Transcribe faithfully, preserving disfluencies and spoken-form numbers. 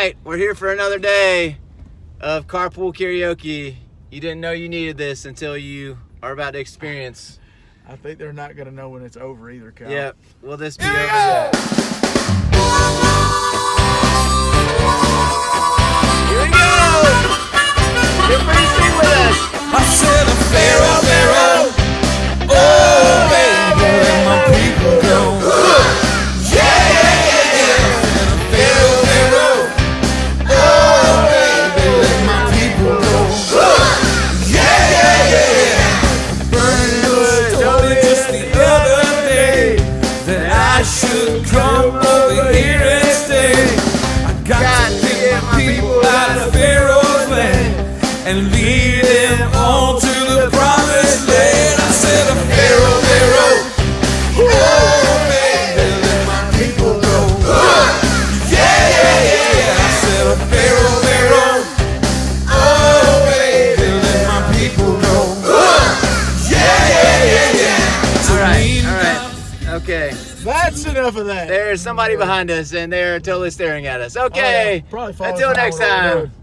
right, we're here for another day of Carpool Karaoke. You didn't know you needed this until you are about to experience. I think they're not going to know when it's over either, Cal. Yep. Will this be over yet? Here we go! Feel free to sing with us. I said a Pharaoh, Pharaoh. Oh, baby, let my people go. Yeah, yeah, yeah, yeah. Pharaoh, Pharaoh. Oh, baby, let my people go. Yeah, yeah, yeah. Burning was told me just the other day that I should come over here and stay. I got, got to get my people out of Pharaoh's land and lead them on to the promised land. I said a Pharaoh, Pharaoh. Oh, baby, let my people go. Yeah, yeah, yeah, yeah. I said a Pharaoh, Pharaoh. Oh, baby, let my people go. Yeah, yeah, yeah, yeah. All right, all right. Okay. That's enough of that. There's somebody behind us, and they're totally staring at us. Okay. Oh, yeah. Probably Until next time.